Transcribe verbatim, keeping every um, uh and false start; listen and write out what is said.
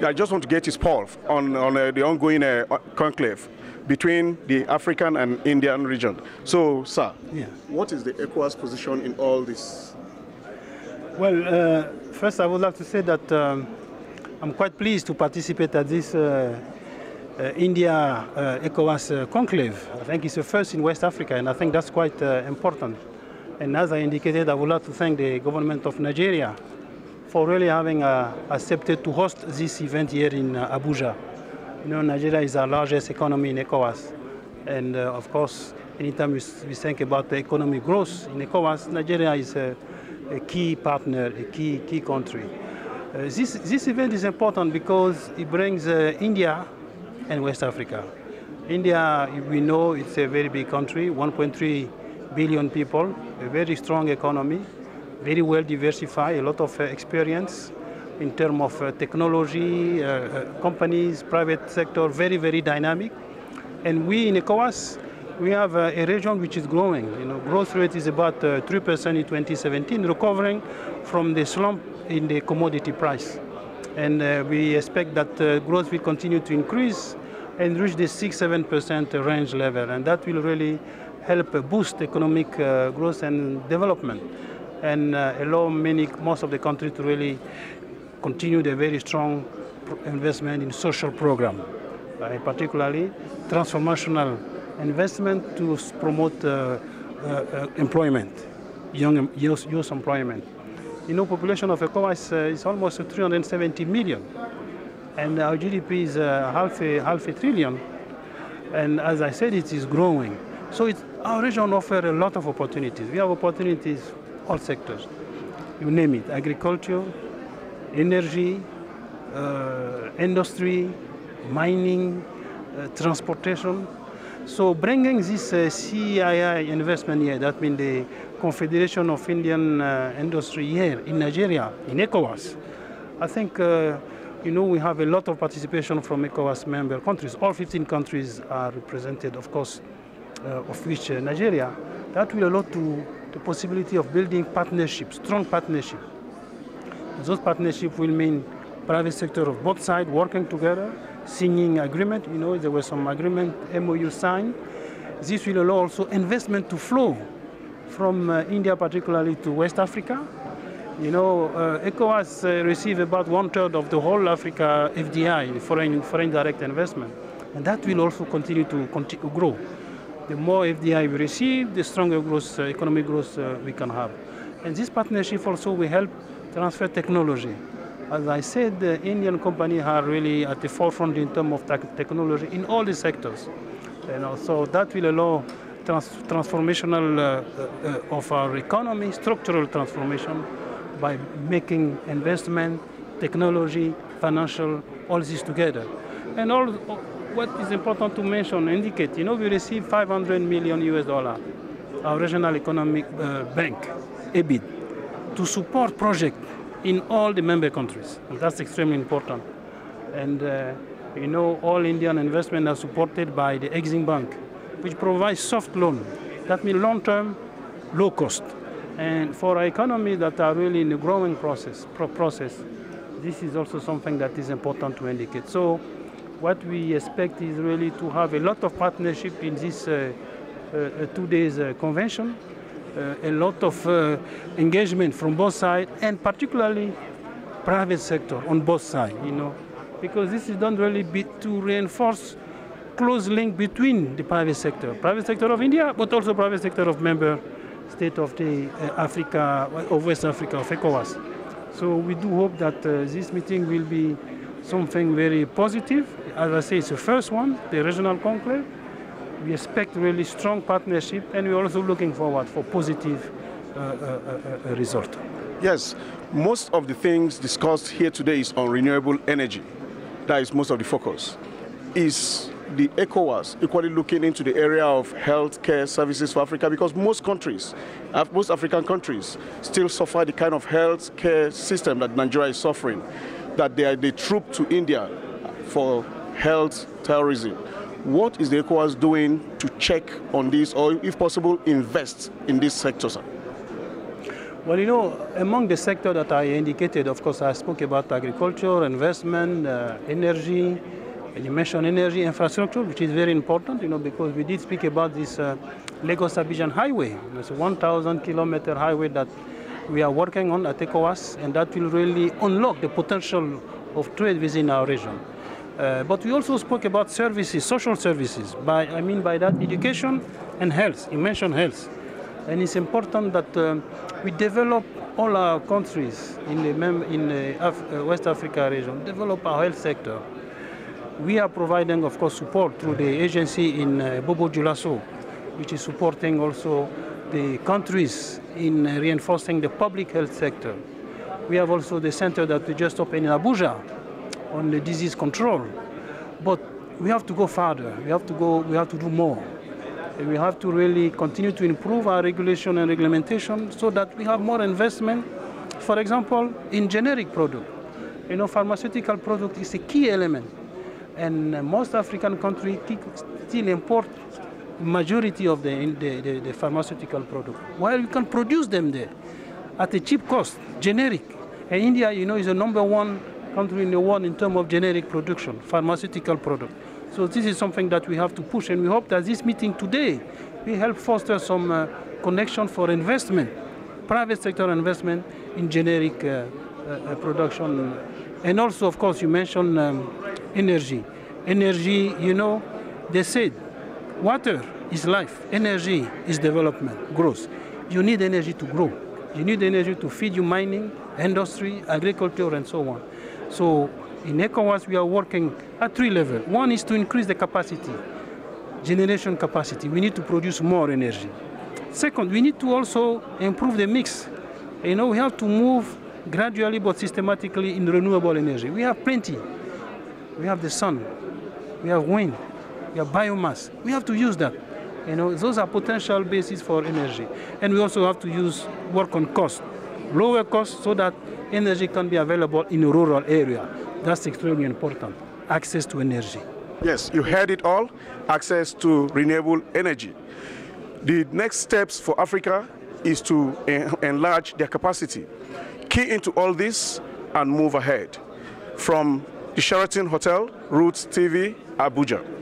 I just want to get his pulse on, on uh, the ongoing uh, conclave between the African and Indian region. So, sir, yeah. what is the ECOWAS position in all this? Well, uh, first I would like to say that um, I'm quite pleased to participate at this uh, uh, India uh, ECOWAS uh, conclave. I think it's the first in West Africa, and I think that's quite uh, important. And as I indicated, I would like to thank the government of Nigeria for really having uh, accepted to host this event here in uh, Abuja. You know, Nigeria is our largest economy in ECOWAS. And uh, of course, anytime we, we think about the economic growth in ECOWAS, Nigeria is a, a key partner, a key, key country. Uh, this, this event is important because it brings uh, India and West Africa. India, we know it's a very big country, one point three billion people, a very strong economy, very well diversified, a lot of uh, experience in terms of uh, technology, uh, uh, companies, private sector, very, very dynamic. And we in ECOWAS, we have uh, a region which is growing. You know, growth rate is about uh, three percent in twenty seventeen, recovering from the slump in the commodity price. And uh, we expect that uh, growth will continue to increase and reach the six to seven percent range level. And that will really help boost economic uh, growth and development, and uh, allow many, most of the country to really continue the very strong investment in social program, uh, particularly transformational investment to promote uh, uh, uh, employment, young youth, youth employment. You know, population of ECOWAS uh, is almost three hundred seventy million, and our G D P is uh, half a half a trillion, and as I said, it is growing. So it's, our region offers a lot of opportunities. We have opportunities all sectors, you name it: agriculture, energy, uh, industry, mining, uh, transportation. So bringing this uh, C I I investment here, that means the Confederation of Indian uh, Industry here in Nigeria, in ECOWAS, I think uh, you know, we have a lot of participation from ECOWAS member countries. All fifteen countries are represented, of course, uh, of which uh, Nigeria. That will allow to the possibility of building partnerships, strong partnership. Those partnerships will mean private sector of both sides working together, signing agreement. You know, there was some agreement, M O U signed. This will allow also investment to flow from uh, India particularly to West Africa. You know, uh, ECOWAS uh, receive about one third of the whole Africa F D I, foreign, foreign direct investment. And that will also continue to continue grow. The more F D I we receive, the stronger growth, uh, economic growth uh, we can have. And this partnership also will help transfer technology. As I said, the Indian companies are really at the forefront in terms of te technology in all the sectors. You know, so that will allow trans transformational uh, uh, of our economy, structural transformation, by making investment, technology, financial, all this together. And all, what is important to mention, indicate, you know, we receive five hundred million U S dollar, our regional economic uh, bank, E B I D, to support projects in all the member countries. And that's extremely important. And uh, you know, all Indian investment are supported by the Exim Bank, which provides soft loan. That means long-term, low cost. And for our economy that are really in the growing process, pro process, this is also something that is important to indicate. So what we expect is really to have a lot of partnership in this uh, uh, two days uh, convention, uh, a lot of uh, engagement from both sides, and particularly private sector on both sides, you know, because this is done really be to reinforce close link between the private sector, private sector of India, but also private sector of member state of the uh, Africa, of West Africa, of ECOWAS. So we do hope that uh, this meeting will be something very positive. As I say, it's the first one, the regional conclave. We expect really strong partnership, and we're also looking forward for positive uh, uh, uh, result. Yes, most of the things discussed here today is on renewable energy. That is most of the focus. Is the ECOWAS equally looking into the area of health care services for Africa? Because most countries, most African countries, still suffer the kind of health care system that Nigeria is suffering, that they are the troop to India for health terrorism. What is the ECOWAS doing to check on this, or if possible, invest in this sector, sir? Well, you know, among the sector that I indicated, of course, I spoke about agriculture, investment, uh, energy, and you mentioned energy infrastructure, which is very important, you know, because we did speak about this uh, Lagos-Abidjan highway. It's a one thousand kilometer highway that we are working on at Ecowas, and that will really unlock the potential of trade within our region. Uh, but we also spoke about services, social services. By, I mean by that, education and health. You mentioned health. And it's important that uh, we develop all our countries in the, mem in the Af uh, West Africa region, develop our health sector. We are providing, of course, support through the agency in uh, Bobo Dioulasso, which is supporting also the countries in uh, reinforcing the public health sector. We have also the center that we just opened in Abuja on the disease control. But we have to go further. We have to go, we have to do more. And we have to really continue to improve our regulation and reglementation so that we have more investment, for example, in generic product. You know, pharmaceutical product is a key element. And most African countries still import majority of the, the, the, the pharmaceutical product, while you can produce them there at a cheap cost, generic. And India, you know, is the number one country in the world in terms of generic production, pharmaceutical product. So this is something that we have to push, and we hope that this meeting today will help foster some uh, connection for investment, private sector investment in generic uh, uh, production. And also, of course, you mentioned um, energy. Energy, you know, they said water is life, energy is development, growth. You need energy to grow. You need energy to feed your mining, industry, agriculture, and so on. So in Ecowas, we are working at three levels. One is to increase the capacity, generation capacity. We need to produce more energy. Second, we need to also improve the mix. You know, we have to move gradually but systematically in renewable energy. We have plenty. We have the sun, we have wind, we have biomass. We have to use that. You know, those are potential bases for energy. And we also have to use work on cost, lower cost, so that energy can be available in a rural area. That's extremely important, access to energy. Yes, you heard it all, access to renewable energy. The next steps for Africa is to en enlarge their capacity, key into all this and move ahead. From the Sheraton Hotel, Roots T V, Abuja.